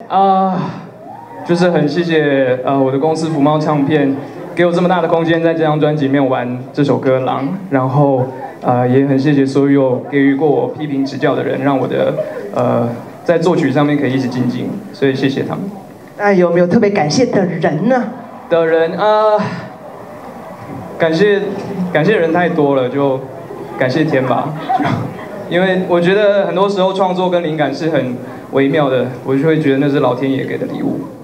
就是很谢谢我的公司福茂唱片给我这么大的空间，在这张专辑里面玩这首歌《狼》，然后也很谢谢所有给予过我批评指教的人，让我的在作曲上面可以一直精进，所以谢谢他们。 那有没有特别感谢的人呢？ 感谢人太多了，就感谢天吧。因为我觉得很多时候创作跟灵感是很微妙的，我就会觉得那是老天爷给的礼物。